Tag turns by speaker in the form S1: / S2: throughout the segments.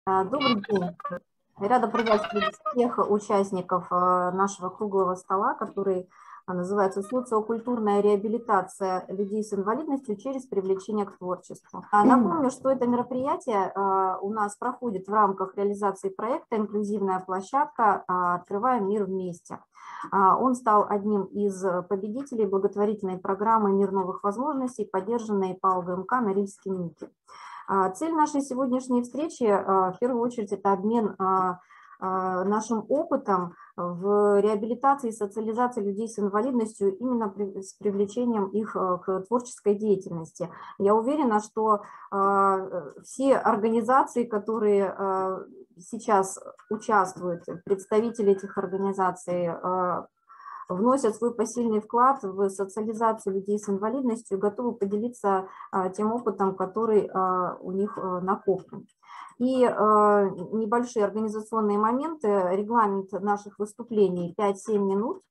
S1: Добрый день. Рада приветствовать всех участников нашего круглого стола, который называется «Социокультурная реабилитация людей с инвалидностью через привлечение к творчеству». Напомню, что это мероприятие у нас проходит в рамках реализации проекта «Инклюзивная площадка. Открываем мир вместе». Он стал одним из победителей благотворительной программы «Мир новых возможностей», поддержанной ПАО ГМК «Норильский НИКи». Цель нашей сегодняшней встречи, в первую очередь, это обмен нашим опытом в реабилитации и социализации людей с инвалидностью именно с привлечением их к творческой деятельности. Я уверена, что все организации, которые сейчас участвуют, представители этих организаций, вносят свой посильный вклад в социализацию людей с инвалидностью и готовы поделиться тем опытом, который у них накоплен. И небольшие организационные моменты, регламент наших выступлений 5-7 минут.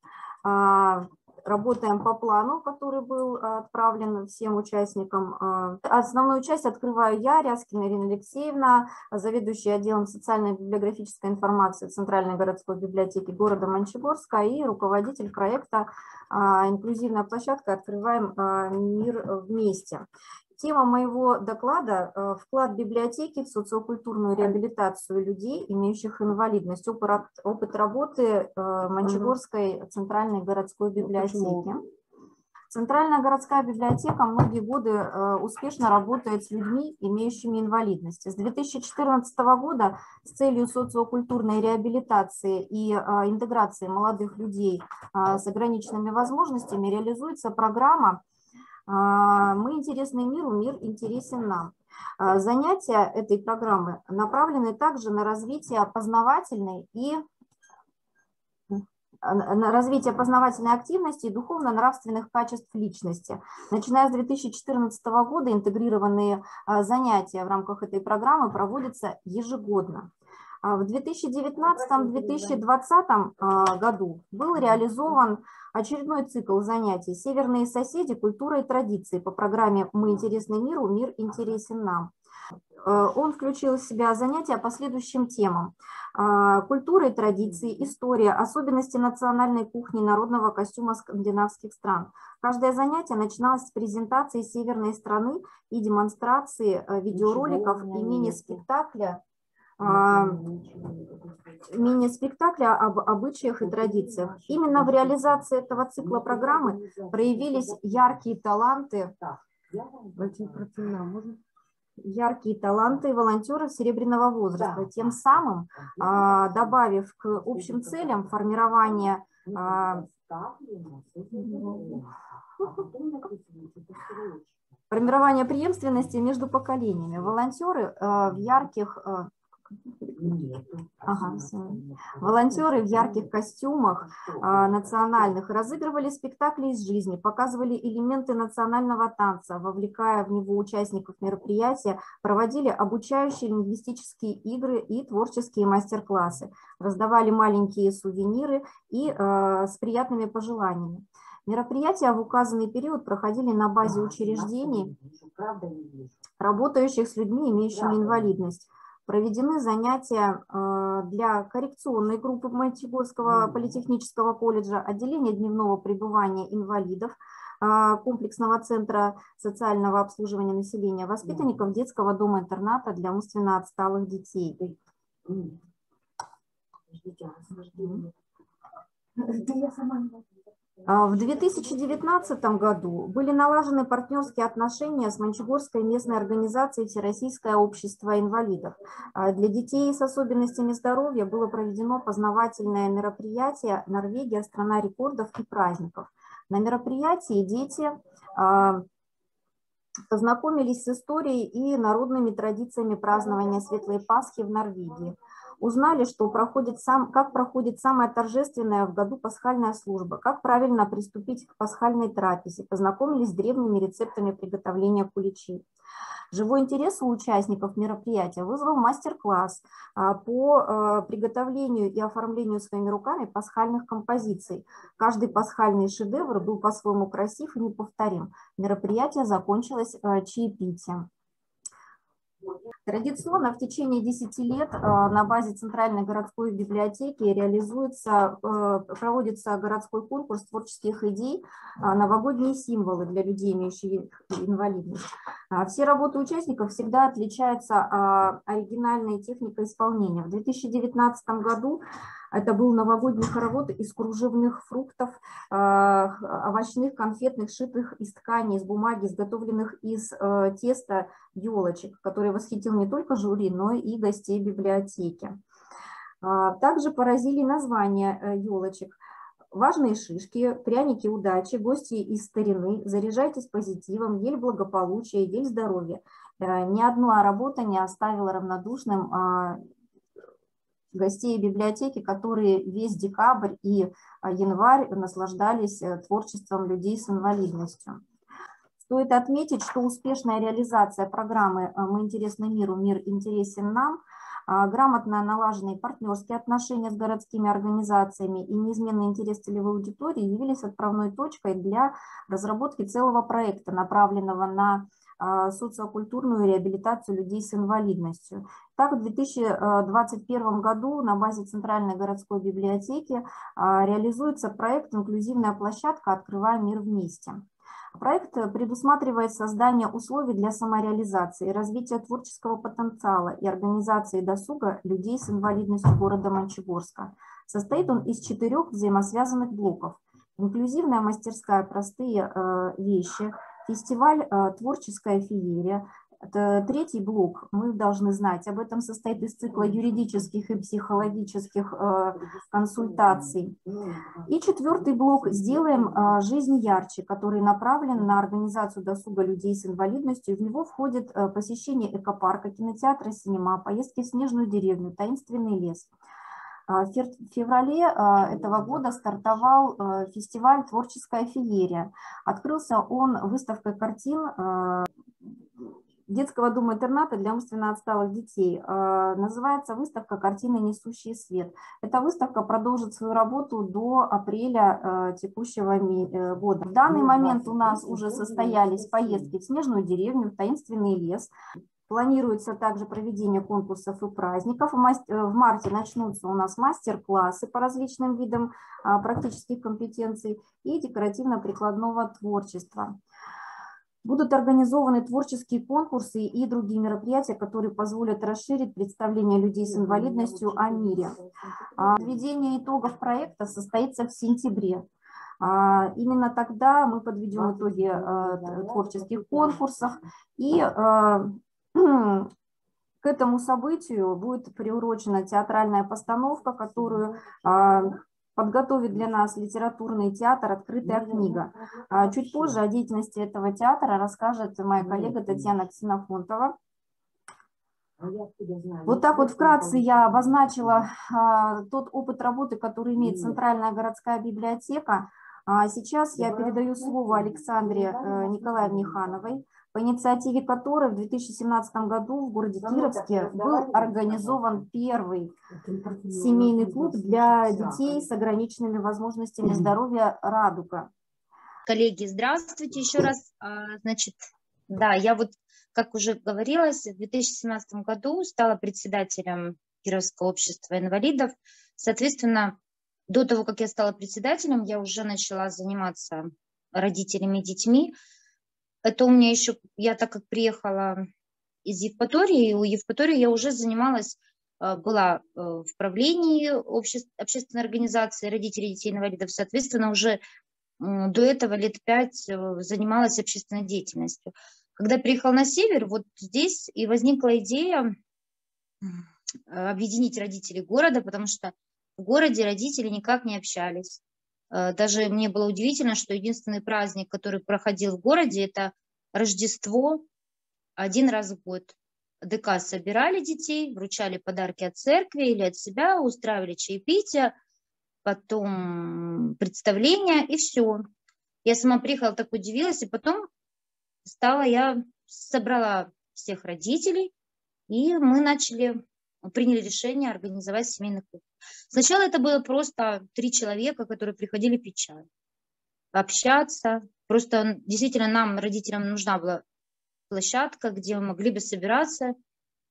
S1: Работаем по плану, который был отправлен всем участникам. Основную часть открываю я, Ряскина Ирина Алексеевна, заведующая отделом социальной и библиографической информации Центральной городской библиотеки города Мончегорска и руководитель проекта «Инклюзивная площадка. Открываем мир вместе». Тема моего доклада – вклад библиотеки в социокультурную реабилитацию людей, имеющих инвалидность, опыт работы Мончегорской центральной городской библиотеки. Центральная городская библиотека многие годы успешно работает с людьми, имеющими инвалидность. С 2014 года с целью социокультурной реабилитации и интеграции молодых людей с ограниченными возможностями реализуется программа «Мы интересны миру, мир интересен нам». Занятия этой программы направлены также на развитие познавательной активности и духовно-нравственных качеств личности. Начиная с 2014 года интегрированные занятия в рамках этой программы проводятся ежегодно. В 2019-2020 году был реализован очередной цикл занятий «Северные соседи. Культура и традиции» по программе «Мы интересны миру, мир интересен нам». Он включил в себя занятия по следующим темам: культура и традиции, история, особенности национальной кухни, народного костюма скандинавских стран. Каждое занятие начиналось с презентации северной страны и демонстрации видеороликов и мини-спектакля об обычаях и традициях. Именно в реализации этого цикла программы проявились яркие таланты волонтеров серебряного возраста, тем самым добавив к общим целям формирования преемственности между поколениями. Волонтеры в ярких костюмах национальных разыгрывали спектакли из жизни, показывали элементы национального танца, вовлекая в него участников мероприятия, проводили обучающие лингвистические игры и творческие мастер-классы, раздавали маленькие сувениры и с приятными пожеланиями. Мероприятия в указанный период проходили на базе учреждений, работающих с людьми, имеющими инвалидность. Проведены занятия для коррекционной группы Мончегорского политехнического колледжа, отделения дневного пребывания инвалидов, комплексного центра социального обслуживания населения, воспитанников детского дома-интерната для умственно отсталых детей. В 2019 году были налажены партнерские отношения с Мончегорской местной организацией Всероссийское общество инвалидов. Для детей с особенностями здоровья было проведено познавательное мероприятие «Норвегия. Страна рекордов и праздников». На мероприятии дети познакомились с историей и народными традициями празднования Светлой Пасхи в Норвегии. Узнали, как проходит самая торжественная в году пасхальная служба, как правильно приступить к пасхальной трапезе, познакомились с древними рецептами приготовления куличей. Живой интерес у участников мероприятия вызвал мастер-класс по приготовлению и оформлению своими руками пасхальных композиций. Каждый пасхальный шедевр был по-своему красив и неповторим. Мероприятие закончилось чаепитием. Традиционно в течение 10 лет на базе Центральной городской библиотеки проводится городской конкурс творческих идей «Новогодние символы для людей, имеющих инвалидность». Все работы участников всегда отличаются оригинальной техникой исполнения. В 2019 году это был новогодний хоровод из кружевных фруктов, овощных, конфетных, шитых из ткани, из бумаги, изготовленных из теста елочек, который восхитил не только жюри, но и гостей библиотеки. Также поразили названия елочек. Важные шишки, пряники удачи, гости из старины, заряжайтесь позитивом, ель благополучия, ель здоровья. Ни одна работа не оставила равнодушным гостей библиотеки, которые весь декабрь и январь наслаждались творчеством людей с инвалидностью. Стоит отметить, что успешная реализация программы «Мы интересны миру, мир интересен нам», грамотно налаженные партнерские отношения с городскими организациями и неизменный интерес целевой аудитории явились отправной точкой для разработки целого проекта, направленного на социокультурную реабилитацию людей с инвалидностью. Так, в 2021 году на базе Центральной городской библиотеки реализуется проект «Инклюзивная площадка. Открываем мир вместе». Проект предусматривает создание условий для самореализации, развития творческого потенциала и организации досуга людей с инвалидностью города Мончегорска. Состоит он из 4 взаимосвязанных блоков. Инклюзивная мастерская «Простые вещи», фестиваль «Творческая феерия». Это 3-й блок, мы должны знать, об этом состоит из цикла юридических и психологических консультаций. И 4-й блок «Сделаем жизнь ярче», который направлен на организацию досуга людей с инвалидностью. В него входит посещение экопарка, кинотеатра, синема, поездки в снежную деревню, таинственный лес. В феврале этого года стартовал фестиваль «Творческая феерия». Открылся он выставкой картин детского дома-интерната для умственно отсталых детей. Называется выставка «Картины, несущие свет». Эта выставка продолжит свою работу до апреля текущего года. В данный момент у нас уже состоялись поездки в снежную деревню, в таинственный лес. Планируется также проведение конкурсов и праздников. В марте начнутся у нас мастер-классы по различным видам практических компетенций и декоративно-прикладного творчества. Будут организованы творческие конкурсы и другие мероприятия, которые позволят расширить представление людей с инвалидностью о мире. Подведение итогов проекта состоится в сентябре. Именно тогда мы подведем итоги творческих конкурсов, и к этому событию будет приурочена театральная постановка, которую подготовит для нас литературный театр «Открытая книга». Чуть позже о деятельности этого театра расскажет моя коллега Татьяна Ксенофонтова. Вот так вот вкратце я обозначила тот опыт работы, который имеет Центральная городская библиотека. Сейчас я передаю слово Александре Николаевне Хановой, по инициативе которой в 2017 году в городе Кировске был организован первый семейный клуб для детей с ограниченными возможностями здоровья «Радуга».
S2: Коллеги, здравствуйте еще раз. Значит, да, я вот, как уже говорилось, в 2017 году стала председателем Кировского общества инвалидов. Соответственно, до того, как я стала председателем, я уже начала заниматься родителями и детьми. Это у меня еще, я так как приехала из Евпатории, у Евпатории я уже занималась, была в правлении общественной организации родителей детей-инвалидов, соответственно, уже до этого лет 5 занималась общественной деятельностью. Когда приехала на север, вот здесь и возникла идея объединить родителей города, потому что в городе родители никак не общались. Даже мне было удивительно, что единственный праздник, который проходил в городе, это Рождество 1 раз в год. ДК собирали детей, вручали подарки от церкви или от себя, устраивали чаепитие, потом представление и все. Я сама приехала, так удивилась, и потом я собрала всех родителей, и мы приняли решение организовать семейный клуб. Сначала это было просто 3 человека, которые приходили пить чай, общаться. Просто действительно нам, родителям, нужна была площадка, где мы могли бы собираться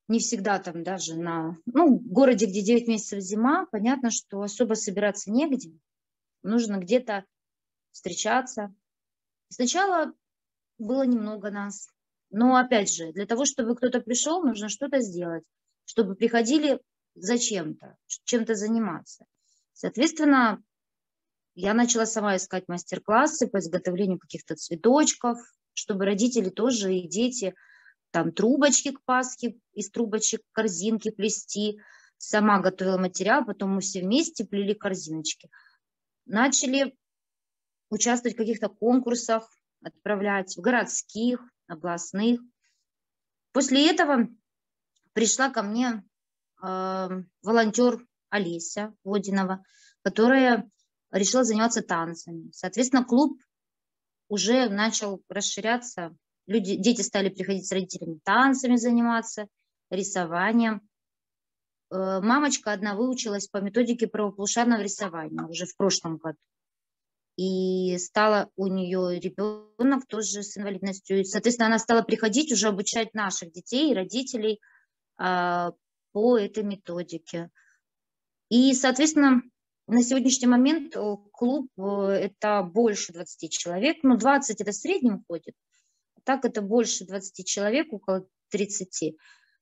S2: не всегда там даже в городе, где 9 месяцев зима, понятно, что особо собираться негде, нужно где-то встречаться. Сначала было немного нас, но опять же, для того, чтобы кто-то пришел, нужно что-то сделать, чтобы приходили зачем-то, чем-то заниматься. Соответственно, я начала сама искать мастер-классы по изготовлению каких-то цветочков, чтобы родители тоже и дети там трубочки к Пасхе, из трубочек корзинки плести. Сама готовила материал, потом мы все вместе плели корзиночки. Начали участвовать в каких-то конкурсах, отправлять в городских, областных. После этого пришла ко мне волонтер Олеся Водинова, которая решила заниматься танцами. Соответственно, клуб уже начал расширяться. Дети стали приходить с родителями танцами заниматься, рисованием. Мамочка одна выучилась по методике правополушарного рисования уже в прошлом году. И стала у нее ребенок тоже с инвалидностью. И, соответственно, она стала приходить уже обучать наших детей и родителей по этой методике. И, соответственно, на сегодняшний момент клуб это больше 20 человек. 20 это в среднем ходит. Так это больше 20 человек, около 30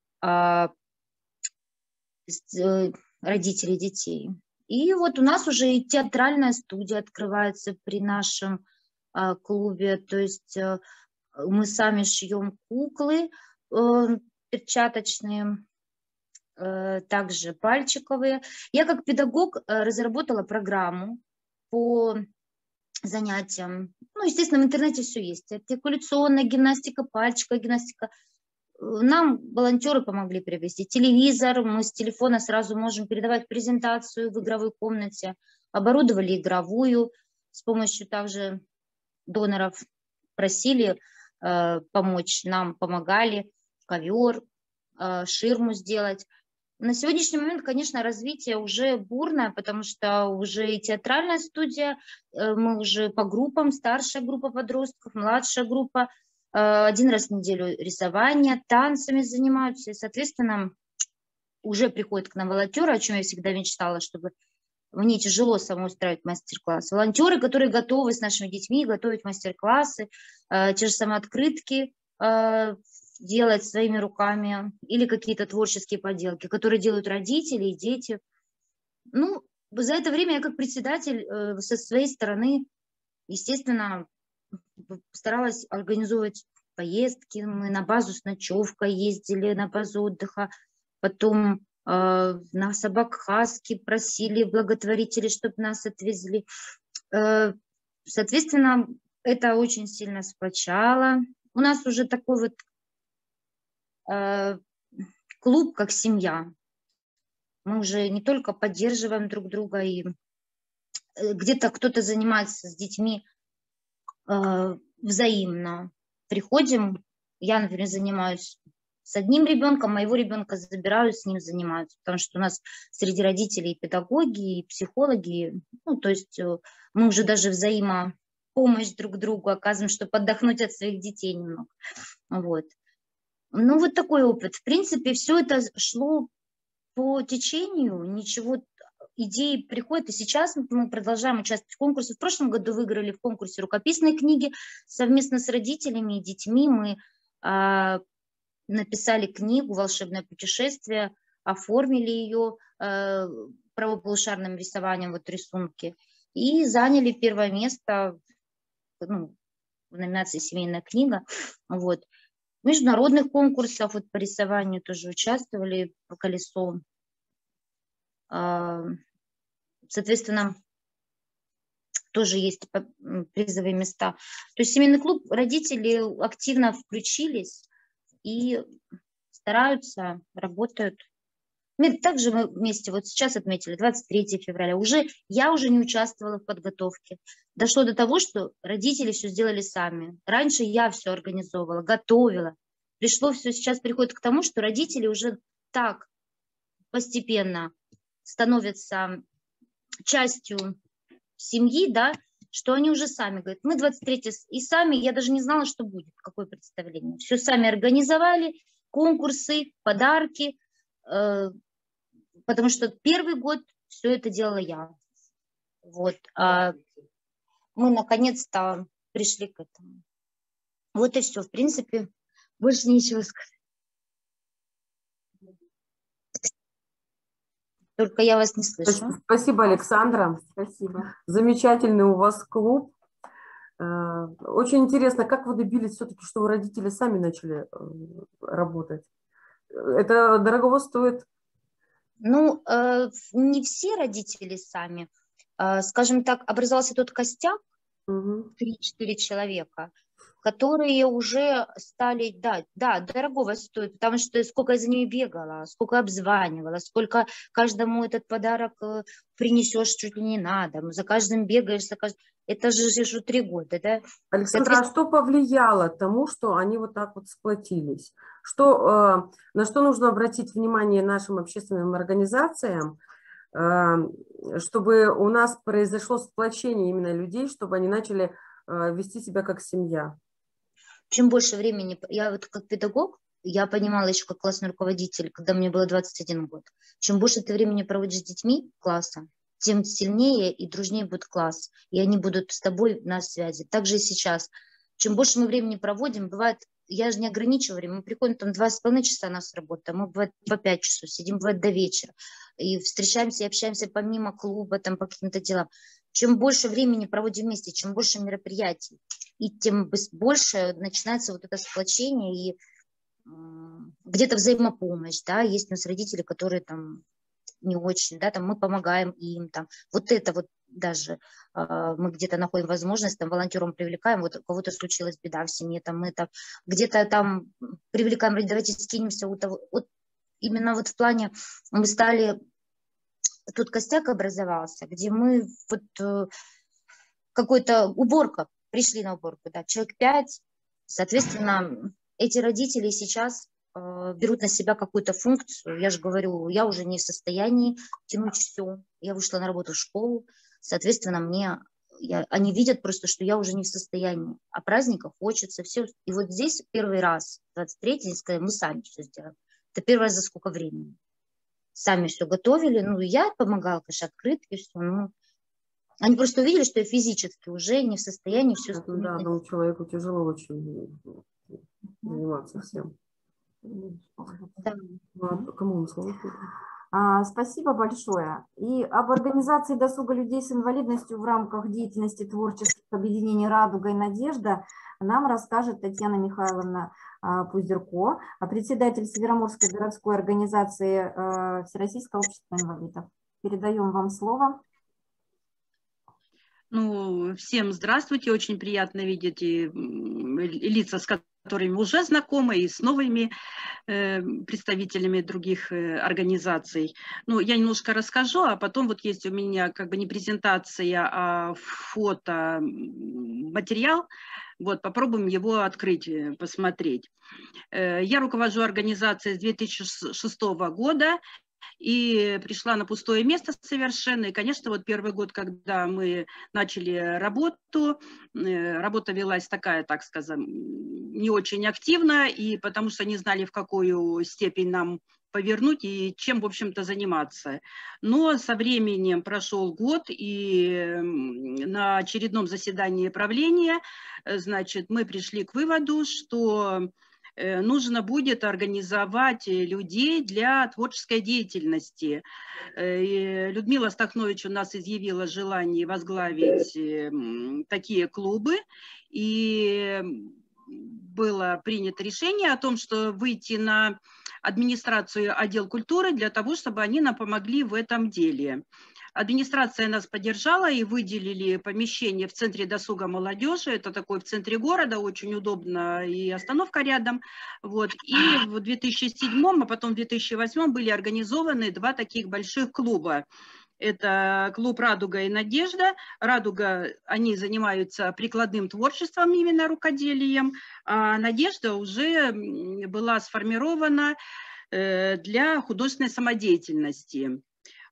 S2: родителей детей. И вот у нас уже и театральная студия открывается при нашем клубе. То есть мы сами шьем куклы перчаточные, также пальчиковые. Я как педагог разработала программу по занятиям. Естественно, в интернете все есть. Артикуляционная гимнастика, пальчиковая гимнастика. Нам волонтеры помогли привезти телевизор. Мы с телефона сразу можем передавать презентацию в игровой комнате. Оборудовали игровую. С помощью также доноров просили помочь. Нам помогали ковер, ширму сделать. На сегодняшний момент, конечно, развитие уже бурное, потому что уже и театральная студия, мы уже по группам, старшая группа подростков, младшая группа, 1 раз в неделю рисование, танцами занимаются, и, соответственно, уже приходят к нам волонтеры, о чем я всегда мечтала, чтобы мне тяжело самой устраивать мастер-класс. Волонтеры, которые готовы с нашими детьми готовить мастер-классы, те же самые открытки, делать своими руками или какие-то творческие поделки, которые делают родители и дети. За это время я как председатель со своей стороны, естественно, старалась организовывать поездки. Мы на базу с ночевкой ездили, на базу отдыха. Потом на собак хаски просили благотворители, чтобы нас отвезли. Соответственно, это очень сильно сплочало. У нас уже такой вот клуб как семья. Мы уже не только поддерживаем друг друга, и где-то кто-то занимается с детьми взаимно. Приходим, я, например, занимаюсь с одним ребенком, моего ребенка забираю, с ним занимаюсь, потому что у нас среди родителей и педагоги, и психологи, то есть мы уже даже взаимопомощь друг другу оказываем, чтобы отдохнуть от своих детей немного. Вот. Вот такой опыт. В принципе, все это шло по течению, ничего, идеи приходят, и сейчас мы продолжаем участвовать в конкурсе. В прошлом году выиграли в конкурсе рукописной книги совместно с родителями и детьми. Мы написали книгу «Волшебное путешествие», оформили ее правополушарным рисованием, рисунки, и заняли 1 место в номинации «Семейная книга». Вот. В международных конкурсах по рисованию тоже участвовали, по колесу. Соответственно, тоже есть призовые места. То есть семейный клуб, родители активно включились и стараются, работают. Также мы вместе, сейчас отметили 23 февраля, я уже не участвовала в подготовке. Дошло до того, что родители все сделали сами. Раньше я все организовывала, готовила. Сейчас приходит к тому, что родители уже так постепенно становятся частью семьи, да, что они уже сами говорят, мы 23 и сами, я даже не знала, что будет, какое представление. Все сами организовали, конкурсы, подарки, потому что первый год все это делала я. Вот. А мы наконец-то пришли к этому. Вот и все. В принципе, больше нечего сказать. Только я вас не слышу.
S3: Спасибо, Александра. Спасибо. Замечательный у вас клуб. Очень интересно, как вы добились все-таки, что вы родители сами начали работать? Это дорого стоит?
S2: Ну, не все родители сами. Скажем так, образовался тот костяк, 3-4 человека, которые уже стали, да, дорогого стоит, потому что сколько я за ними бегала, сколько обзванивала, сколько каждому этот подарок принесешь чуть ли не надо, за каждым бегаешь, это же 3 года, да?
S3: Александра, а что повлияло тому, что они вот так вот сплотились? На что нужно обратить внимание нашим общественным организациям, чтобы у нас произошло сплочение именно людей, чтобы они начали вести себя как семья?
S2: Чем больше времени, я вот как педагог, я понимала еще как классный руководитель, когда мне было 21 год, чем больше ты времени проводишь с детьми класса, тем сильнее и дружнее будет класс, и они будут с тобой на связи. Также и сейчас. Чем больше мы времени проводим, бывает, я же не ограничиваю время, мы приходим там 2,5 часа у нас работа, мы бывает по 5 часов, сидим бывает до вечера, и встречаемся и общаемся помимо клуба, там по каким-то делам. Чем больше времени проводим вместе, чем больше мероприятий, и тем больше начинается вот это сплочение и где-то взаимопомощь, да, есть у нас родители, которые там не очень, да, там мы помогаем им, там, вот это вот даже мы где-то находим возможность, там, волонтерам привлекаем, вот у кого-то случилась беда в семье, там, мы там, где-то там привлекаем, давайте скинемся, вот именно вот в плане мы стали, тут костяк образовался, где мы вот какой-то уборка, пришли на уборку, да, человек 5, соответственно, эти родители сейчас берут на себя какую-то функцию. Я же говорю, я уже не в состоянии тянуть все. Я вышла на работу в школу, соответственно, они видят просто, что я уже не в состоянии. А праздников хочется все. И вот здесь первый раз, 23-й, сказали, мы сами все сделаем. Это первый раз за сколько времени. Сами все готовили. Ну, я помогала, конечно, открытки, все. Ну, они просто увидели, что я физически уже не в состоянии все сделать.
S3: Да, одному человеку тяжело очень заниматься всем.
S2: Да.
S3: Кому слово?
S1: Спасибо большое. И об организации досуга людей с инвалидностью в рамках деятельности творческих объединений «Радуга» и «Надежда» нам расскажет Татьяна Михайловна Пузырько, председатель Североморской городской организации Всероссийского общества инвалидов. Передаем вам слово.
S4: Ну, всем здравствуйте, очень приятно видеть лица, с которыми уже знакомы, и с новыми представителями других организаций. Ну, я немножко расскажу, а потом вот есть у меня как бы не презентация, а фотоматериал. Вот, попробуем его открыть, посмотреть. Я руковожу организацией с 2006 года. И пришла на пустое место совершенно. И, конечно, вот первый год, когда мы начали работу, работа велась такая, так скажем, не очень активно, и потому что не знали, в какую степень нам повернуть и чем, в общем-то, заниматься. Но со временем прошел год, и на очередном заседании правления, значит, мы пришли к выводу, что нужно будет организовать людей для творческой деятельности. И Людмила Стахнович у нас изъявила желание возглавить такие клубы, и было принято решение о том, что выйти на администрацию отдел культуры для того, чтобы они нам помогли в этом деле. Администрация нас поддержала и выделили помещение в центре досуга молодежи. Это такой в центре города, очень удобно, и остановка рядом. Вот. И в 2007, а потом в 2008 были организованы 2 таких больших клуба. Это клуб «Радуга» и «Надежда». «Радуга», они занимаются прикладным творчеством, именно рукоделием, а «Надежда» уже была сформирована для художественной самодеятельности.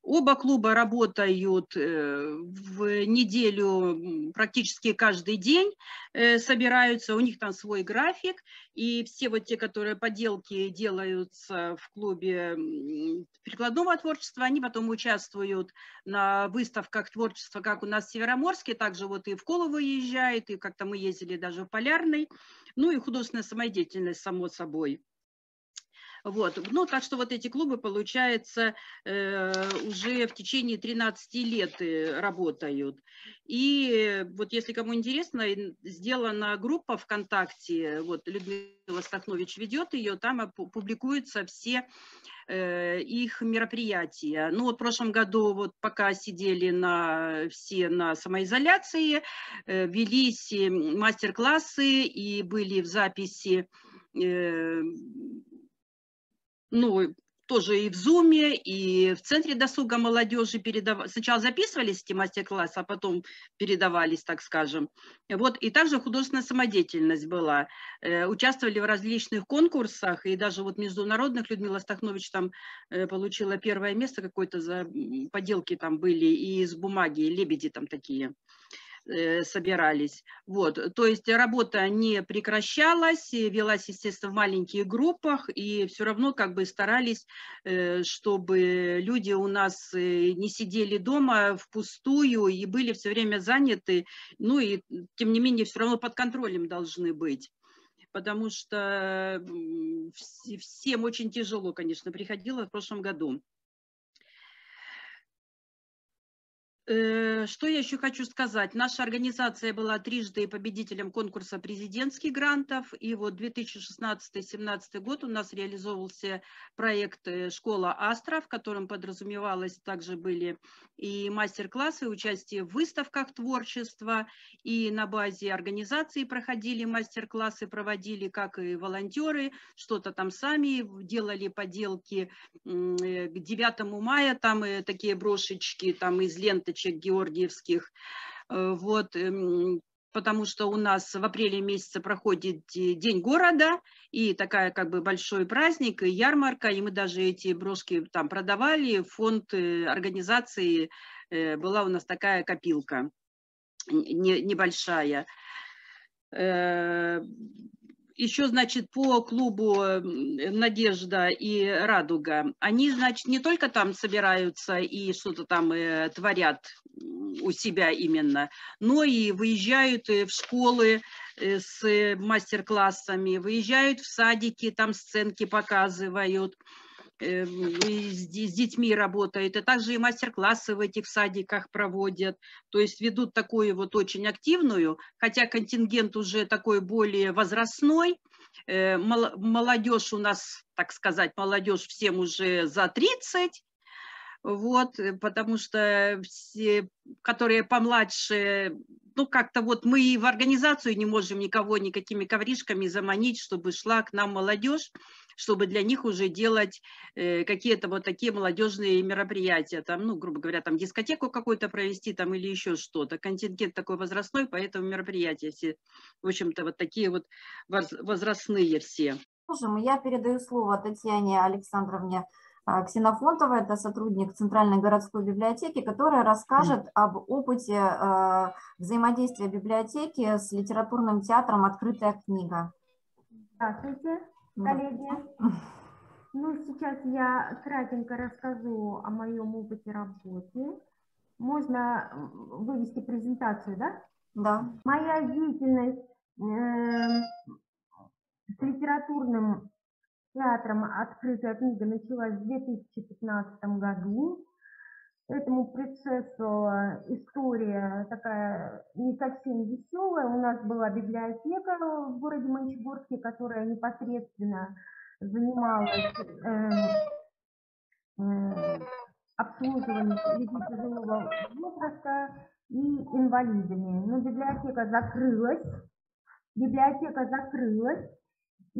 S4: Оба клуба работают в неделю практически каждый день, собираются, у них там свой график, и все вот те, которые поделки делаются в клубе прикладного творчества, они потом участвуют на выставках творчества, как у нас в Североморске, также вот и в Колу выезжают, и как-то мы ездили даже в Полярный, ну и художественная самодеятельность, само собой. Вот. Ну, так что вот эти клубы, получается, уже в течение 13 лет работают. И вот если кому интересно, сделана группа ВКонтакте, вот Людмила Стахнович ведет ее, там публикуются все их мероприятия. Ну вот в прошлом году, вот пока сидели все на самоизоляции, велись мастер-классы и были в записи, ну, тоже и в Зуме, и в Центре досуга молодежи сначала записывались эти мастер-классы, а потом передавались, так скажем. Вот, и также художественная самодеятельность была. Участвовали в различных конкурсах, и даже вот международных. Людмила Стахнович там получила первое место какое-то, за поделки там были, и из бумаги, лебеди там такие собирались. Вот. То есть работа не прекращалась, велась, естественно, в маленьких группах, и все равно как бы старались, чтобы люди у нас не сидели дома впустую и были все время заняты, ну и тем не менее все равно под контролем должны быть. Потому что всем очень тяжело, конечно, приходило в прошлом году. Что я еще хочу сказать? Наша организация была трижды победителем конкурса президентских грантов, и вот 2016-2017 год у нас реализовывался проект «Школа Астра», в котором подразумевалось, также были и мастер-классы, участие в выставках творчества, и на базе организации проходили мастер-классы, проводили как и волонтеры, что-то там сами делали, поделки. К 9 мая там такие брошечки там из ленточек георгиевских, вот, потому что у нас в апреле месяце проходит День города, и такая как бы большой праздник, и ярмарка, и мы даже эти брошки там продавали, фонд организации, была у нас такая копилка небольшая. Еще, значит, по клубу «Надежда» и «Радуга», они, значит, не только там собираются и что-то там творят у себя именно, но и выезжают в школы с мастер-классами, выезжают в садики, там сценки показывают, с детьми работают, и также и мастер-классы в этих садиках проводят, то есть ведут такую вот очень активную, хотя контингент уже такой более возрастной, молодежь у нас, так сказать, молодежь всем уже за 30, вот, потому что все, которые помладше, ну, как-то вот мы и в организацию не можем никого никакими ковришками заманить, чтобы шла к нам молодежь, чтобы для них уже делать какие-то вот такие молодежные мероприятия, там, ну, грубо говоря, там дискотеку какую-то провести там или еще что-то. Контингент такой возрастной, поэтому мероприятия все, в общем-то, вот такие вот возрастные все.
S1: Я передаю слово Татьяне Александровне Ксенофонтовой, это сотрудник Центральной городской библиотеки, которая расскажет об опыте взаимодействия библиотеки с литературным театром «Открытая книга».
S5: Здравствуйте, коллеги. Ну, сейчас я кратенько расскажу о моем опыте работы. Можно вывести презентацию, да?
S1: Да.
S5: Моя деятельность с литературным театром «Открытая книга» началась в 2015 году. Этому предшествовала история такая не совсем веселая. У нас была библиотека в городе Мончегорске, которая непосредственно занималась обслуживанием людей пожилого возраста и инвалидами. Но библиотека закрылась. И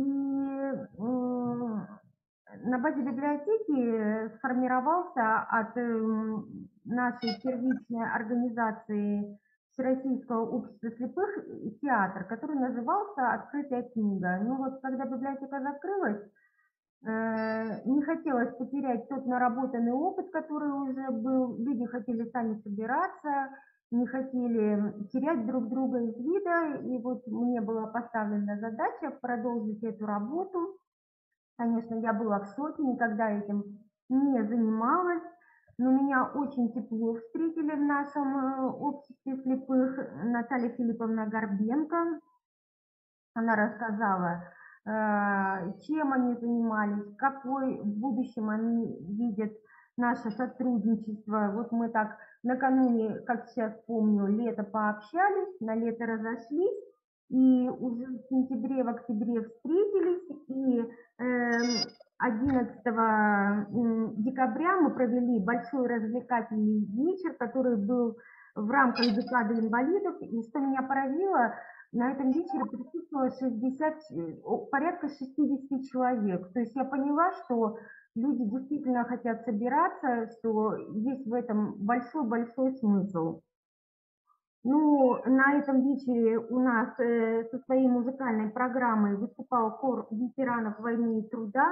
S5: на базе библиотеки сформировался от нашей первичной организации Всероссийского общества слепых театр, который назывался «Открытая книга». Ну вот, когда библиотека закрылась, Не хотелось потерять тот наработанный опыт, который уже был. Люди хотели сами собираться, не хотели терять друг друга из вида. И вот мне была поставлена задача продолжить эту работу. Конечно, я была в шоке, никогда этим не занималась. Но меня очень тепло встретили в нашем обществе слепых. Наталья Филипповна Горбенко. Она рассказала, чем они занимались, какой в будущем они видят наше сотрудничество. Вот мы так накануне, как сейчас помню, лето пообщались, на лето разошлись, и уже в сентябре, в октябре встретились, и 11 декабря мы провели большой развлекательный вечер, который был в рамках декады инвалидов. И что меня поразило, на этом вечере присутствовало порядка 60 человек. То есть я поняла, что люди действительно хотят собираться, что есть в этом большой-большой смысл. Ну, на этом вечере у нас со своей музыкальной программой выступал хор ветеранов войны и труда.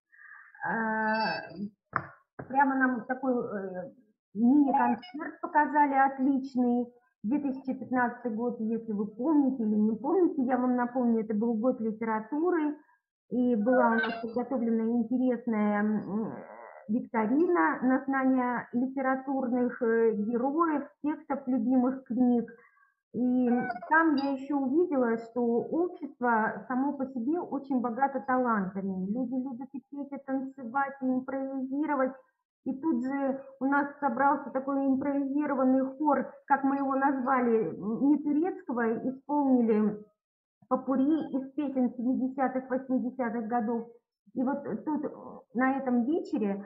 S5: Прямо нам такой мини-концерт показали отличный. 2015 год, если вы помните или не помните, я вам напомню, это был год литературы, и была у нас подготовлена интересная викторина на знание литературных героев, текстов любимых книг. И там я еще увидела, что общество само по себе очень богато талантами. Люди любят и петь, и танцевать, и импровизировать. И тут же у нас собрался такой импровизированный хор, как мы его назвали, не турецкого, исполнили попурри из песен 70-х, 80-х годов. И вот тут на этом вечере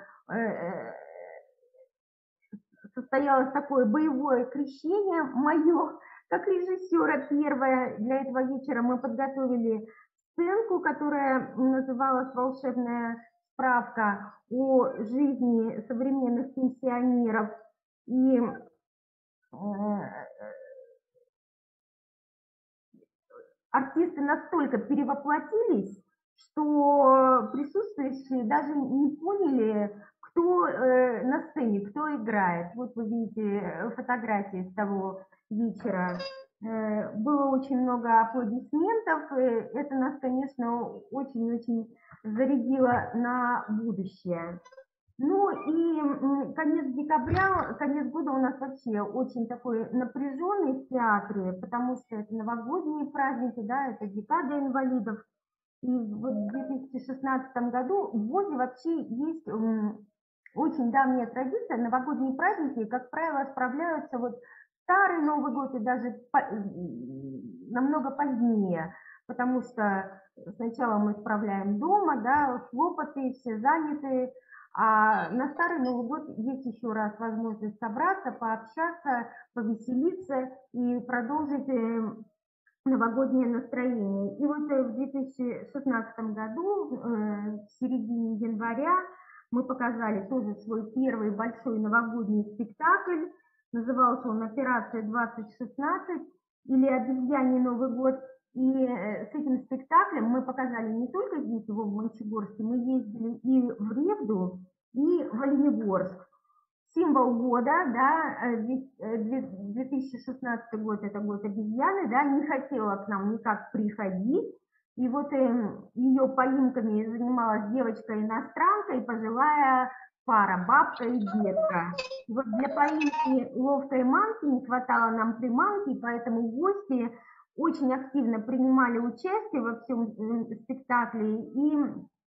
S5: состоялось такое боевое крещение мое, как режиссера первое. Для этого вечера мы подготовили сценку, которая называлась «Волшебная справка о жизни современных пенсионеров». И артисты настолько перевоплотились, что присутствующие даже не поняли, кто на сцене, кто играет. Вот вы видите фотографии с того вечера. Было очень много аплодисментов. Это нас, конечно, очень-очень зарядило на будущее. Ну и конец декабря, конец года у нас вообще очень такой напряженный в театре, потому что это новогодние праздники, да, это декада инвалидов. И вот в 2016 году в ВОЗе вообще есть очень давняя традиция. Новогодние праздники, как правило, справляются вот старый Новый год и даже намного позднее, потому что сначала мы справляем дома, да, хлопоты, все заняты, а на старый Новый год есть еще раз возможность собраться, пообщаться, повеселиться и продолжить новогоднее настроение. И вот в 2016 году, в середине января, мы показали тоже свой первый большой новогодний спектакль. Назывался он «Операция 2016» или «Обезьяний Новый год». И с этим спектаклем мы показали не только здесь, его в Мончегорске, мы ездили и в Ревду, и в Оленегорск. Символ года, да, 2016 год, это год обезьяны, да, не хотела к нам никак приходить. И вот ее поимками занималась девочка-иностранка и пожилая пара, бабка и детка. И вот для поимки ловкой манки не хватало нам приманки, и поэтому гости очень активно принимали участие во всем спектакле и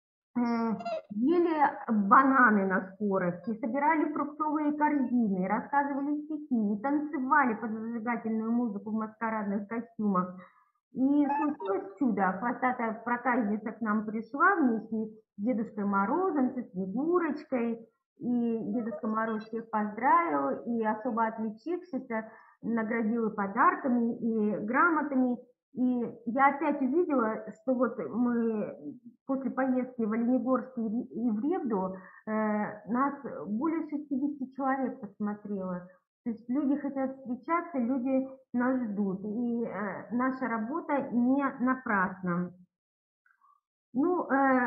S5: ели бананы на скорости, собирали фруктовые корзины, рассказывали стихи, танцевали под зажигательную музыку в маскарадных костюмах. И случилось чудо. Хвостатая проказница к нам пришла вместе с Дедушкой Морозом, со Снегурочкой. И Дедушка Мороз всех поздравил, и особо отличившихся наградил и подарками, и грамотами. И я опять увидела, что вот мы после поездки в Оленегорск и в Ревду нас более 60 человек посмотрело. То есть люди хотят встречаться, люди нас ждут. И наша работа не напрасна. Ну,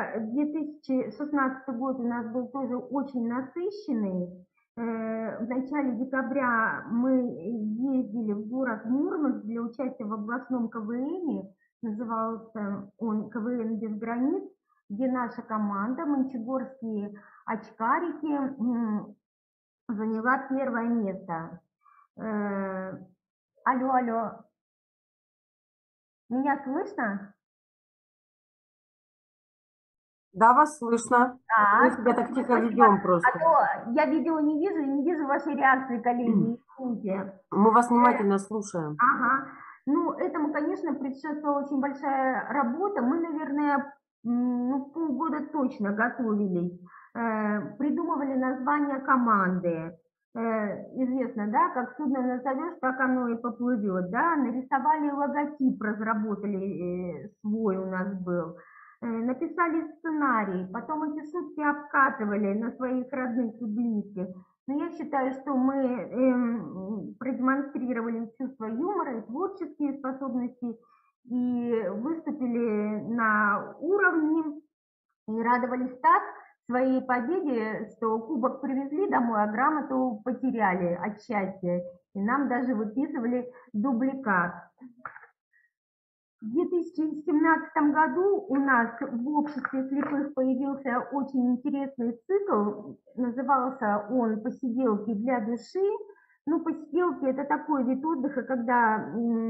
S5: 2016 год у нас был тоже очень насыщенный. В начале декабря мы ездили в город Мурманск для участия в областном КВН. Назывался он «КВН без границ», где наша команда «Мончегорские очкарики» заняла первое место. Алло, алло. Меня слышно?
S3: Да, вас слышно. Мы себя так тихо ведем просто.
S5: А то я видео не вижу и не вижу вашей реакции, коллеги. Извините.
S3: Мы вас внимательно слушаем.
S5: Ага. Ну, этому, конечно, предшествовала очень большая работа. Мы, наверное, полгода точно готовились. Придумывали название команды. Известно, да, как судно назовешь, так оно и поплывет, да. Нарисовали логотип, разработали свой у нас был. Написали сценарий, потом эти шутки обкатывали на своих родных и близких. Но я считаю, что мы продемонстрировали чувство юмора и творческие способности и выступили на уровне и радовались так своей победе, что кубок привезли домой, а грамоту потеряли от счастья. И нам даже выписывали дубликат. В 2017 году у нас в обществе слепых появился очень интересный цикл, назывался он «Посиделки для души». Ну, посиделки – это такой вид отдыха, когда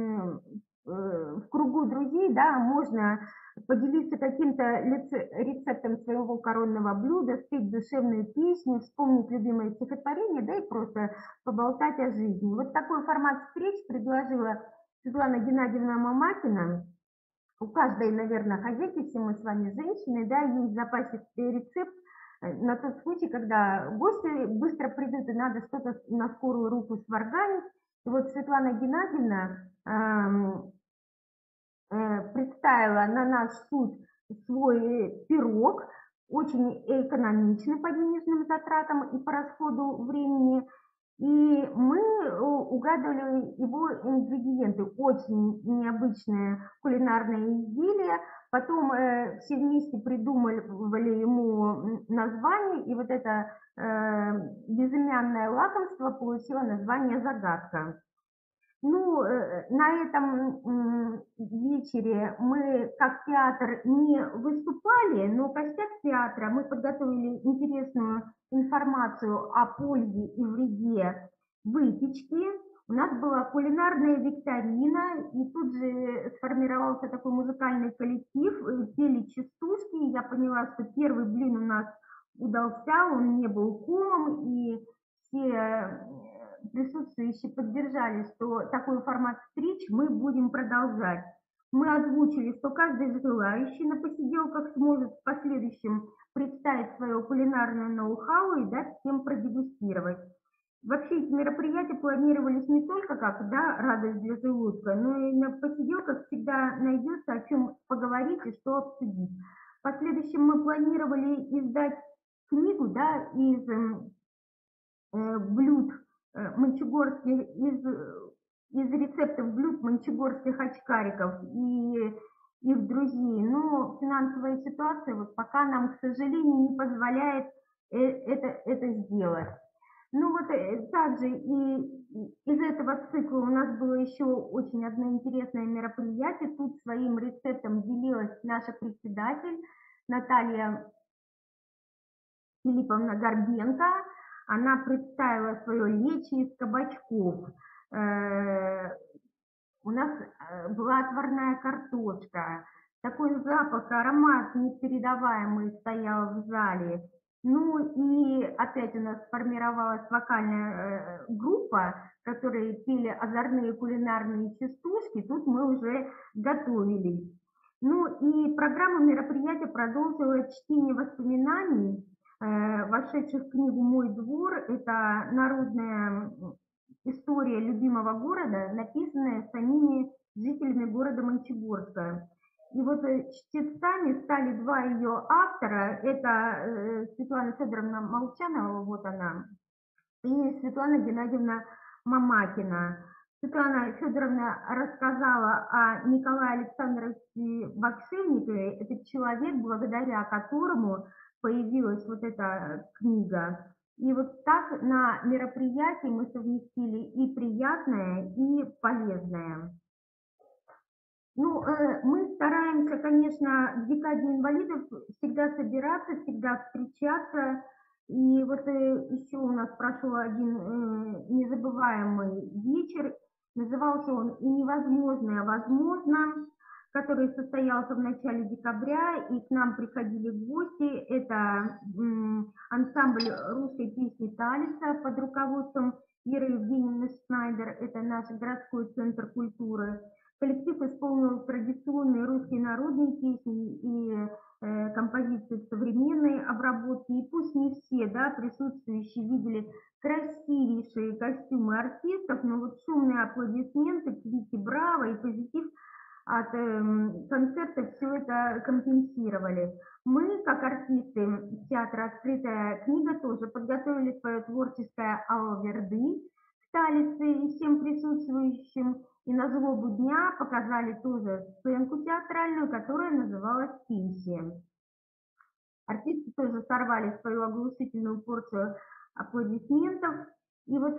S5: в кругу друзей, да, можно поделиться каким-то рецептом своего коронного блюда, спеть душевную песню, вспомнить любимое стихотворение, да и просто поболтать о жизни. Вот такой формат встреч предложила Светлана Геннадьевна Мамакина. У каждой, наверное, хозяйки, все мы с вами женщины, да, есть в запасе рецепт на тот случай, когда гости быстро придут и надо что-то на скорую руку сварганить. И вот Светлана Геннадьевна представила на наш суд свой пирог, очень экономичный по денежным затратам и по расходу времени. И мы угадывали его ингредиенты, очень необычное кулинарное изделие. Потом все вместе придумывали ему название, и вот это безымянное лакомство получило название «Загадка». Ну, на этом вечере мы как театр не выступали, но костяк театра мы подготовили интересную информацию о пользе и вреде выпечки. У нас была кулинарная викторина, и тут же сформировался такой музыкальный коллектив, пели частушки, и я поняла, что первый блин у нас удался, он не был комом, и все присутствующие поддержали, что такой формат встреч мы будем продолжать. Мы озвучили, что каждый желающий на посиделках сможет в последующем представить свое кулинарное ноу-хау и дать всем продегустировать. Вообще эти мероприятия планировались не только как радость для желудка, но и на посиделках всегда найдется о чем поговорить и что обсудить. В последующем мы планировали издать книгу из блюд мончегорских, из рецептов блюд мончегорских очкариков и их друзей, но финансовая ситуация вот пока нам, к сожалению, не позволяет это сделать. Ну вот также и из этого цикла у нас было еще очень одно интересное мероприятие. Тут своим рецептом делилась наша председатель Наталья Филипповна Горбенко. Она представила свое лечо из кабачков. У нас была отварная картошка. Такой запах, аромат непередаваемый стоял в зале. Ну и опять у нас сформировалась вокальная группа, которые пели озорные кулинарные частушки. Тут мы уже готовились. Ну и программа мероприятия продолжила чтение воспоминаний, вошедших в книгу «Мой двор». Это народная история любимого города, написанная самими жителями города Мончегорска. И вот чтецами стали два ее автора, это Светлана Федоровна Молчанова, вот она, и Светлана Геннадьевна Мамакина. Светлана Федоровна рассказала о Николае Александровиче Бакшевникове. Это человек, благодаря которому появилась вот эта книга. И вот так на мероприятии мы совместили и приятное, и полезное. Ну, мы стараемся, конечно, в декаде инвалидов всегда собираться, всегда встречаться. И вот еще у нас прошел один незабываемый вечер. Назывался он «И невозможное возможно», который состоялся в начале декабря, и к нам приходили гости. Это ансамбль русской песни «Талица» под руководством Иры Евгеньевны Шнайдер, это наш городской центр культуры. Коллектив исполнил традиционные русские народные песни и композиции в современной обработке. И пусть не все, да, присутствующие видели красивейшие костюмы артистов, но вот шумные аплодисменты, крики «Браво!» и позитив от концерта все это компенсировали. Мы, как артисты театра «Открытая книга», тоже подготовили свое творческое «Алверды» к Талице и всем присутствующим. И на злобу дня показали тоже сценку театральную, которая называлась «Пенсия». Артисты тоже сорвали свою оглушительную порцию аплодисментов. И вот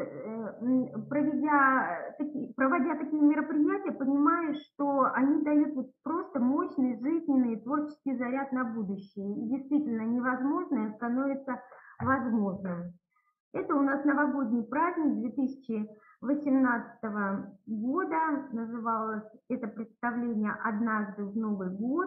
S5: проводя такие мероприятия, понимаешь, что они дают вот просто мощный жизненный творческий заряд на будущее. И действительно невозможное становится возможным. Это у нас новогодний праздник 2018 года. Называлось это представление «Однажды в Новый год».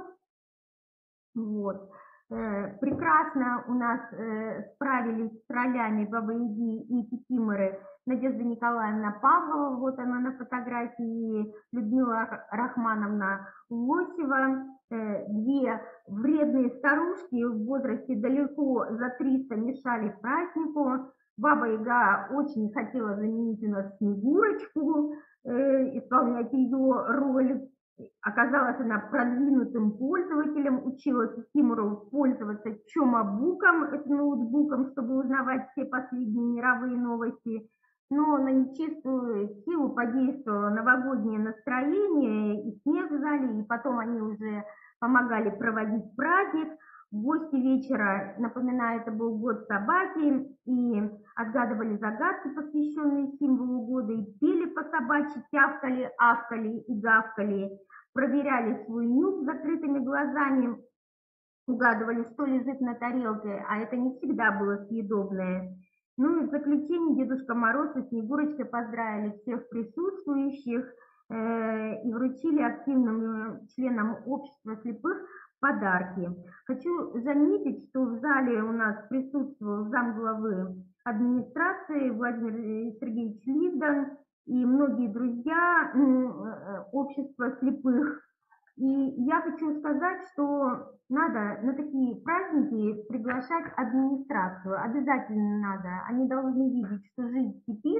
S5: Вот. Прекрасно у нас справились с ролями Бабы-Яги и Кикиморы Надежда Николаевна Павлова, вот она на фотографии, Людмила Рахмановна Лосева, две вредные старушки в возрасте далеко за 300 мешали празднику. Баба-Яга очень хотела заменить у нас Снегурочку, исполнять ее роль. Оказалась она продвинутым пользователем, учила Кикимору пользоваться Чомобуком, это ноутбуком, чтобы узнавать все последние мировые новости. Но на нечистую силу подействовало новогоднее настроение, и снег в зале, и потом они уже помогали проводить праздник. Гости вечера, напоминаю, это был год собаки, и отгадывали загадки, посвященные символу года, и пели по собачьи, тявкали, авкали и гавкали, проверяли свой нюх закрытыми глазами, угадывали, что лежит на тарелке, а это не всегда было съедобное. Ну и в заключение Дедушка Мороз и Снегурочка поздравили всех присутствующих и вручили активным членам общества слепых подарки. Хочу заметить, что в зале у нас присутствовал замглавы администрации Владимир Сергеевич Лиздан и многие друзья общества слепых. И я хочу сказать, что надо на такие праздники приглашать администрацию, обязательно надо. Они должны видеть, что жизнь кипит,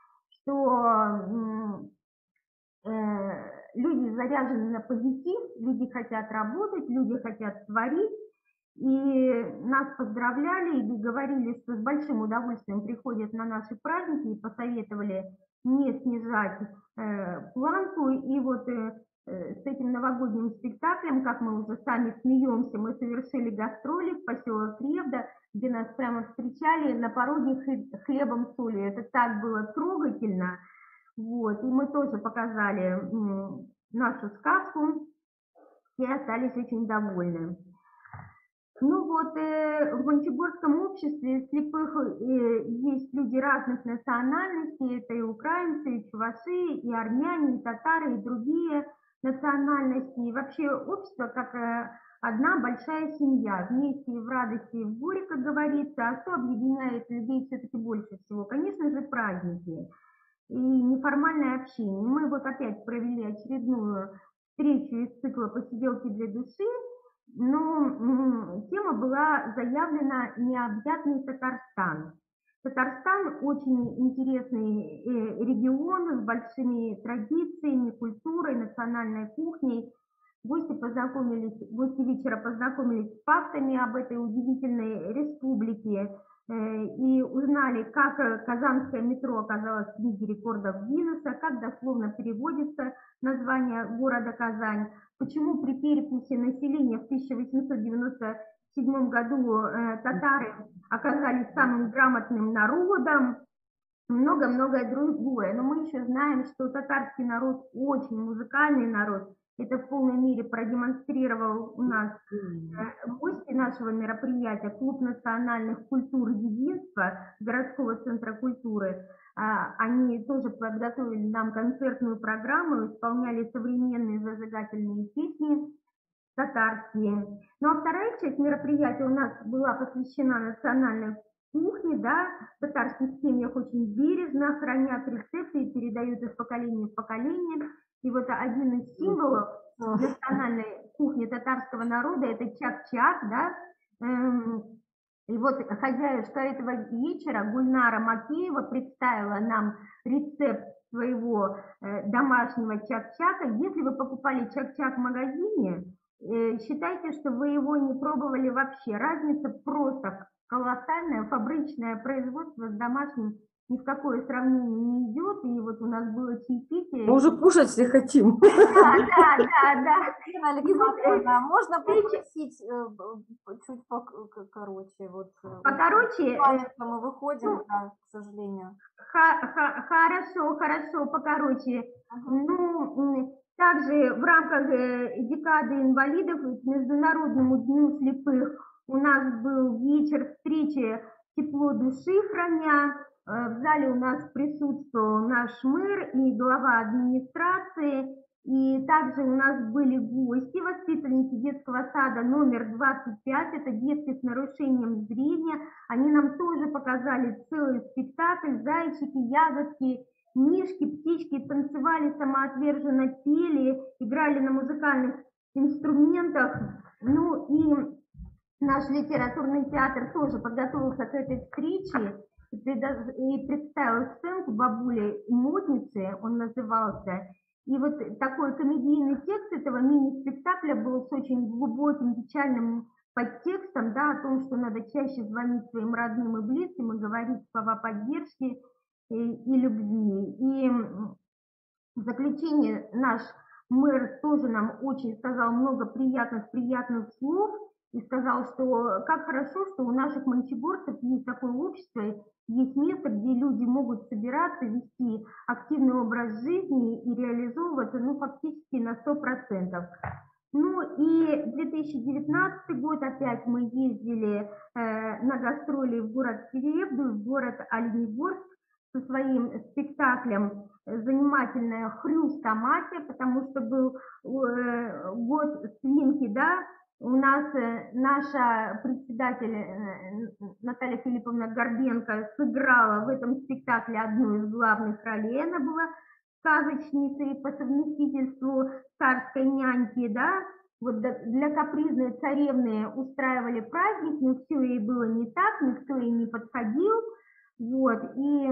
S5: что люди заряжены на позитив, люди хотят работать, люди хотят творить. И нас поздравляли и говорили, что с большим удовольствием приходят на наши праздники и посоветовали не снижать планку. И вот с этим новогодним спектаклем, как мы уже сами смеемся, мы совершили гастроли в поселок Ревда, где нас прямо встречали на пороге хлебом с солью. Это так было трогательно. Вот. И мы тоже показали нашу сказку, все остались очень довольны. Ну вот, в Мончегорском обществе слепых есть люди разных национальностей, это и украинцы, и чуваши, и армяне, и татары, и другие национальности. И вообще общество как одна большая семья, вместе и в радости, и в горе, как говорится. А что объединяет людей все-таки больше всего? Конечно же, праздники и неформальное общение. Мы вот опять провели очередную встречу из цикла «Посиделки для души», но тема была заявлена «Необъятный Татарстан». Татарстан очень интересный регион с большими традициями, культурой, национальной кухней. Гости вечера познакомились с фактами об этой удивительной республике. и узнали, как Казанское метро оказалось в книге рекордов Гиннесса, как дословно переводится название города Казань, почему при переписи населения в 1897 году татары оказались самым грамотным народом, много-многое другое. Но мы еще знаем, что татарский народ очень музыкальный народ. Это в полной мере продемонстрировал у нас гости нашего мероприятия, Клуб национальных культур единства городского центра культуры. Они тоже подготовили нам концертную программу, исполняли современные зажигательные песни татарские. Ну а вторая часть мероприятия у нас была посвящена национальной кухне, да, в татарских семьях очень бережно хранят рецепты и передают из поколения в поколение. И вот один из символов национальной кухни татарского народа – это чак-чак, да. И вот хозяюшка этого вечера Гульнара Макеева представила нам рецепт своего домашнего чак-чака. Если вы покупали чак-чак в магазине, считайте, что вы его не пробовали вообще. Разница просто колоссальное, фабричное производство с домашним ни в какое сравнение не идет. И вот у нас было чаепитие.
S3: Мы уже кушать все хотим.
S5: Да.
S1: Ирина Александровна, можно попросить чуть покороче? Вот,
S5: покороче?
S1: Мы выходим, да, к сожалению.
S5: Хорошо, покороче. Ну, также в рамках декады инвалидов к Международному дню слепых у нас был вечер встречи «Тепло души храня». В зале у нас присутствовал наш мэр и глава администрации. И также у нас были гости, воспитанники детского сада номер 25, это детки с нарушением зрения. Они нам тоже показали целый спектакль, зайчики, ягодки, мишки, птички, танцевали самоотверженно, пели, играли на музыкальных инструментах. Ну и наш литературный театр тоже подготовился к этой встрече и представил сценку «Бабули и модницы», он назывался. И вот такой комедийный текст этого мини-спектакля был с очень глубоким печальным подтекстом, да, о том, что надо чаще звонить своим родным и близким и говорить слова поддержки и любви. И в заключение наш мэр тоже нам очень сказал много приятных слов и сказал, что как хорошо, что у наших мончегорцев есть такое общество, есть место, где люди могут собираться, вести активный образ жизни и реализовываться, ну, фактически на 100%. Ну и 2019 год опять мы ездили на гастроли в город Серебряный, в город Оленегорск со своим спектаклем «Занимательная хрюстоматия», потому что был год свинки, да. У нас наша председатель Наталья Филипповна Горбенко сыграла в этом спектакле одну из главных ролей. Она была сказочницей по совместительству царской няньки, да. Вот для капризной царевны устраивали праздник, но все ей было не так, никто ей не подходил. Вот, и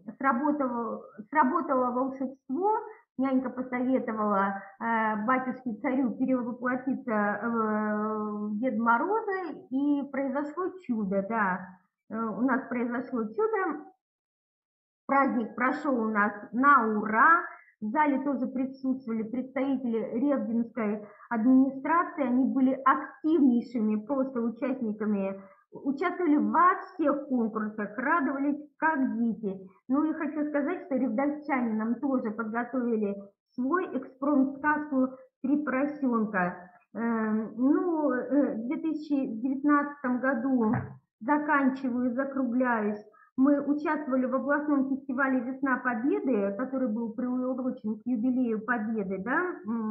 S5: сработало волшебство. Нянька посоветовала батюшке царю перевоплотиться в Деда Мороза, и произошло чудо, да. У нас произошло чудо. Праздник прошел у нас на ура. В зале тоже присутствовали представители Ревдинской администрации. Они были активнейшими просто участниками, участвовали во всех конкурсах, радовались как дети. Ну и хочу сказать, что ревдовчане нам тоже подготовили свой экспромт-сказку «Три поросенка». Ну, в 2019 году, заканчиваю, закругляюсь, мы участвовали в областном фестивале «Весна Победы», который был приурочен к юбилею Победы, да.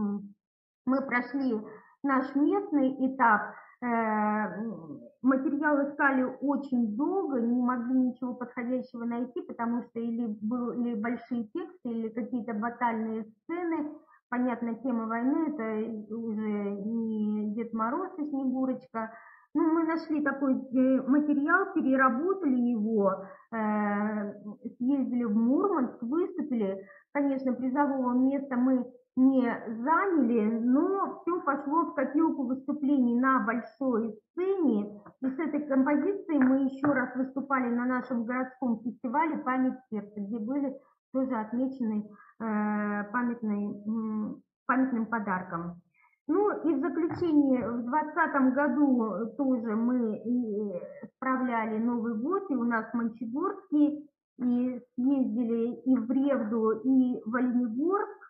S5: Мы прошли наш местный этап. Материал искали очень долго, не могли ничего подходящего найти, потому что или были большие тексты, или какие-то батальные сцены. Понятно, тема войны, это уже не Дед Мороз и Снегурочка. Ну, мы нашли такой материал, переработали его, съездили в Мурманск, выступили. Конечно, призового места мы не заняли, но все пошло в копилку выступлений на большой сцене. И с этой композицией мы еще раз выступали на нашем городском фестивале «Память сердца», где были тоже отмечены памятным подарком. Ну и в заключение, в 2020 году тоже мы справляли Новый год, и у нас в Мончегорске, и съездили и в Ревду, и в Оленегорск.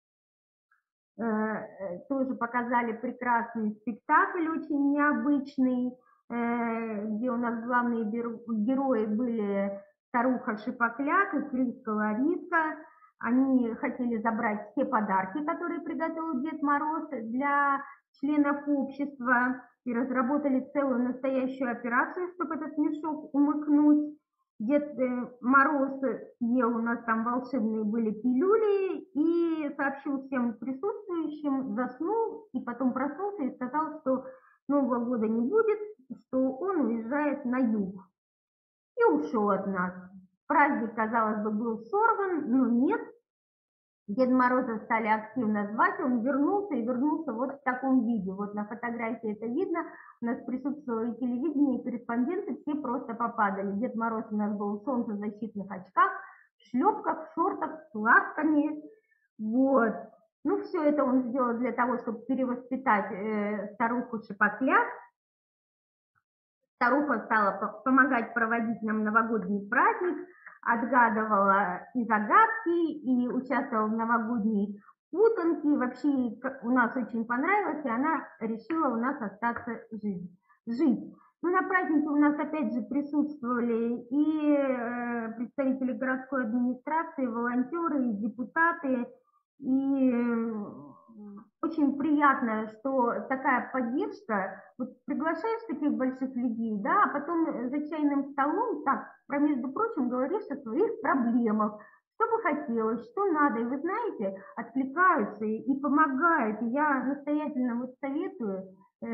S5: Тоже показали прекрасный спектакль, очень необычный, где у нас главные герои были старуха Шипокляк и крыска Лариска. Они хотели забрать все подарки, которые приготовил Дед Мороз для членов общества, и разработали целую настоящую операцию, чтобы этот мешок умыкнуть. Дед Мороз съел, у нас там волшебные были пилюли, и сообщил всем присутствующим, заснул, и потом проснулся и сказал, что Нового года не будет, что он уезжает на юг. И ушел от нас. Праздник, казалось бы, был сорван, но нет. Деда Мороза стали активно звать, он вернулся, и вернулся вот в таком виде. Вот на фотографии это видно. У нас присутствовало и телевидение, и корреспонденты, все просто попадали. Дед Мороз у нас был в солнцезащитных очках, в шлепках, в шортах, с лапками. Вот. Ну, все это он сделал для того, чтобы перевоспитать старуху Шипокляк. Старуха стала помогать проводить нам новогодний праздник, отгадывала и загадки, и участвовала в новогодней путанке. Вообще у нас очень понравилось, и она решила у нас остаться жить. Ну, на празднике у нас опять же присутствовали и представители городской администрации, волонтеры, и депутаты. И очень приятно, что такая поддержка, вот приглашаешь таких больших людей, да, а потом за чайным столом, так, между прочим, говоришь о своих проблемах, что бы хотелось, что надо, и вы знаете, откликаются и помогают. И я настоятельно вот советую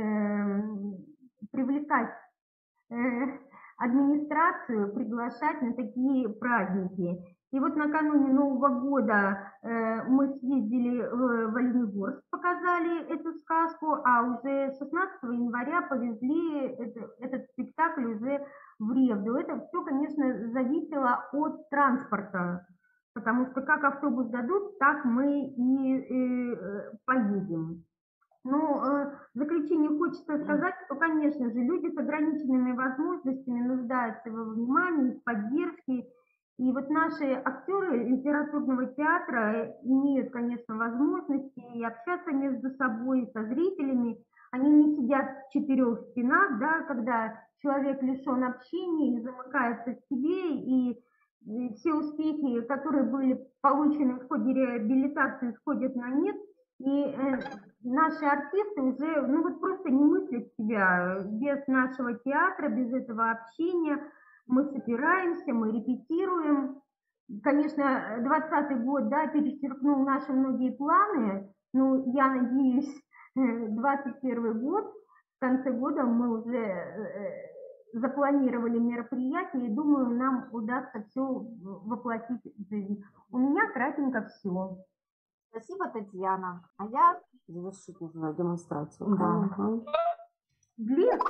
S5: привлекать администрацию, приглашать на такие праздники. И вот накануне Нового года мы съездили в Оленегорск, показали эту сказку, а уже 16 января повезли этот спектакль уже в Ревду. Это все, конечно, зависело от транспорта, потому что как автобус дадут, так мы и поедем. Ну, в заключение хочется сказать, что, конечно же, люди с ограниченными возможностями нуждаются во внимании, в поддержке. И вот наши актеры литературного театра имеют, конечно, возможности и общаться между собой, со зрителями. Они не сидят в четырех стенах, да, когда человек лишен общения и замыкается в себе, и все успехи, которые были получены в ходе реабилитации, сходят на нет. И наши артисты уже, ну вот просто не мыслят себя без нашего театра, без этого общения. Мы собираемся, мы репетируем. Конечно, 2020 год, да, перечеркнул наши многие планы. Ну, я надеюсь, 2021 год, в конце года мы уже запланировали мероприятие, и думаю, нам удастся все воплотить в жизнь. У меня кратенько все.
S1: Спасибо, Татьяна. А я
S3: завершить нужно демонстрацию.
S1: Да.
S5: Блин.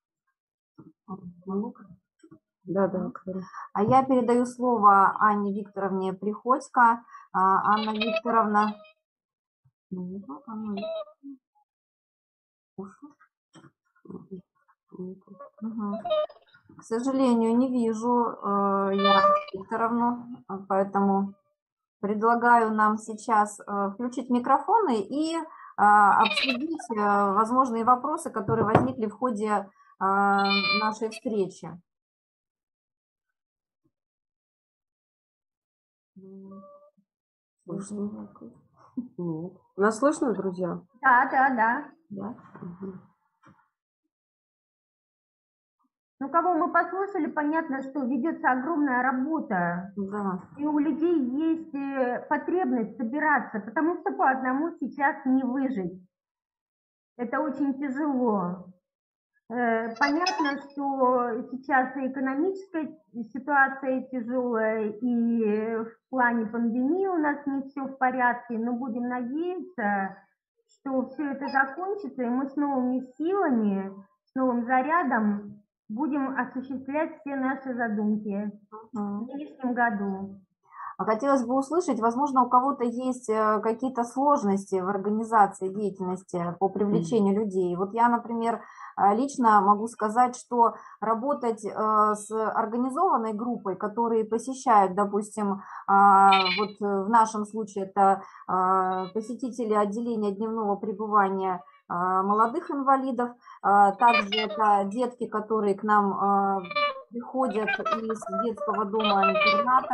S3: Да.
S1: А я передаю слово Анне Викторовне Приходько. Анна Викторовна. К сожалению, не вижу я Викторовну, поэтому предлагаю нам сейчас включить микрофоны и обсудить возможные вопросы, которые возникли в ходе нашей встречи.
S3: Слышно? Нет. Нас слышно, друзья?
S5: Да.
S1: Да?
S5: Ну, кого мы послушали, понятно, что ведется огромная работа.
S1: Да.
S5: И у людей есть потребность собираться, потому что по одному сейчас не выжить. Это очень тяжело. Понятно, что сейчас и экономическая ситуация тяжелая, и в плане пандемии у нас не все в порядке, но будем надеяться, что все это закончится, и мы с новыми силами, с новым зарядом будем осуществлять все наши задумки в нынешнем году.
S1: Хотелось бы услышать, возможно, у кого-то есть какие-то сложности в организации деятельности по привлечению людей. Вот я, например, лично могу сказать, что работать с организованной группой, которые посещают, допустим, вот в нашем случае это посетители отделения дневного пребывания молодых инвалидов, также это детки, которые к нам приходят из детского дома-интерната,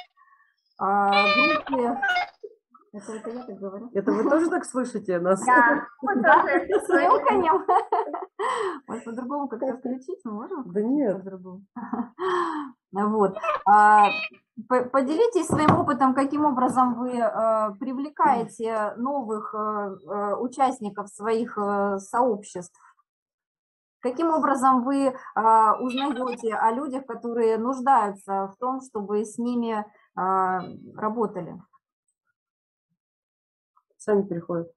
S1: группы. Это я так говорю?
S3: Это вы тоже так слышите нас?
S5: Да, мы тоже
S1: Щелканем. Может, по-другому как-то включить мы можем?
S3: Да нет.
S1: По-другому. Вот. Поделитесь своим опытом, каким образом вы привлекаете новых участников своих сообществ. Каким образом вы узнаете о людях, которые нуждаются в том, чтобы с ними работали?
S3: Сами приходят.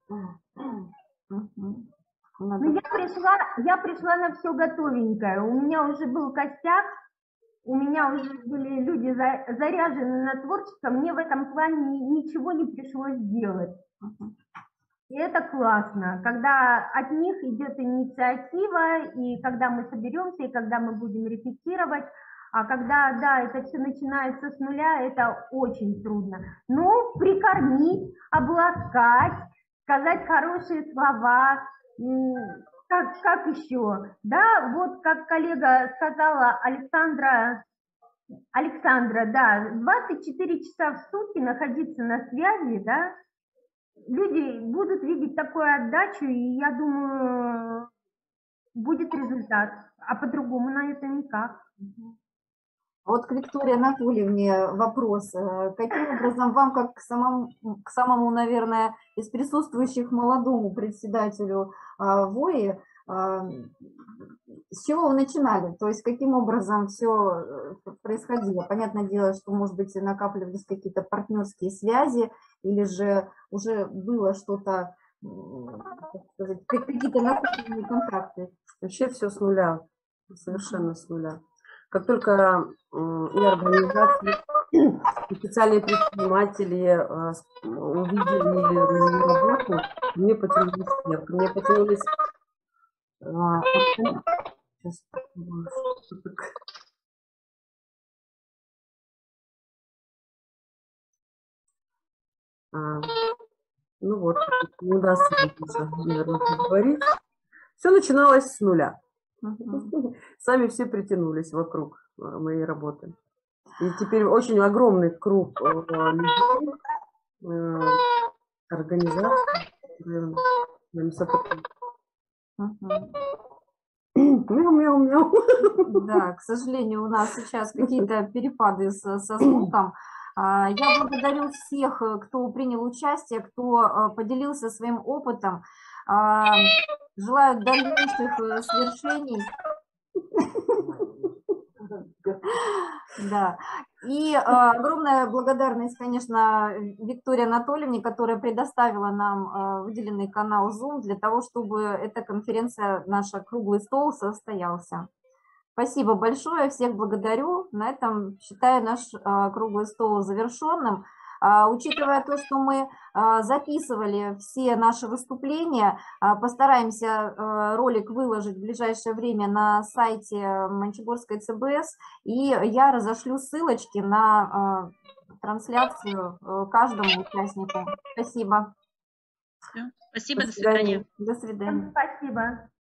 S5: Ну, я пришла на все готовенькое. У меня уже был костяк, у меня уже были люди заряжены на творчество. Мне в этом плане ничего не пришлось делать. И это классно, когда от них идет инициатива, и когда мы соберемся, и когда мы будем репетировать. А когда, да, это все начинается с нуля, это очень трудно. Ну, прикормить, обласкать, сказать хорошие слова, как еще? Да, вот как коллега сказала, Александра, да, 24 часа в сутки находиться на связи, да, люди будут видеть такую отдачу, и я думаю, будет результат. А по-другому на это никак.
S1: Вот к Виктории Анатольевне вопрос. Каким образом вам, как к самому, наверное, из присутствующих молодому председателю ВОИ, с чего вы начинали? То есть каким образом все происходило? Понятное дело, что, может быть, накапливались какие-то партнерские связи, или же уже было что-то, какие-то накопленные контакты?
S3: Вообще все с нуля, совершенно с нуля. Как только и организации, и специальные предприниматели увидели мою работу, мне потянулись вверх. Мне потянулись... Ну вот, не удастся, наверное, говорить. Все начиналось с нуля. Сами все притянулись вокруг моей работы. И теперь очень огромный круг людей, организаций, Мяу-мяу-мяу.
S1: Да, к сожалению, у нас сейчас какие-то перепады со звуком. Я благодарю всех, кто принял участие, кто поделился своим опытом. Желаю дальнейших свершений. Да. И огромная благодарность, конечно, Виктории Анатольевне, которая предоставила нам выделенный канал Zoom для того, чтобы эта конференция, наша круглый стол, состоялся. Спасибо большое, всех благодарю. На этом считаю наш круглый стол завершенным. Учитывая то, что мы записывали все наши выступления, постараемся ролик выложить в ближайшее время на сайте Мончегорской ЦБС, и я разошлю ссылочки на трансляцию каждому участнику. Спасибо.
S4: Спасибо, до свидания.
S1: До свидания.
S5: Спасибо.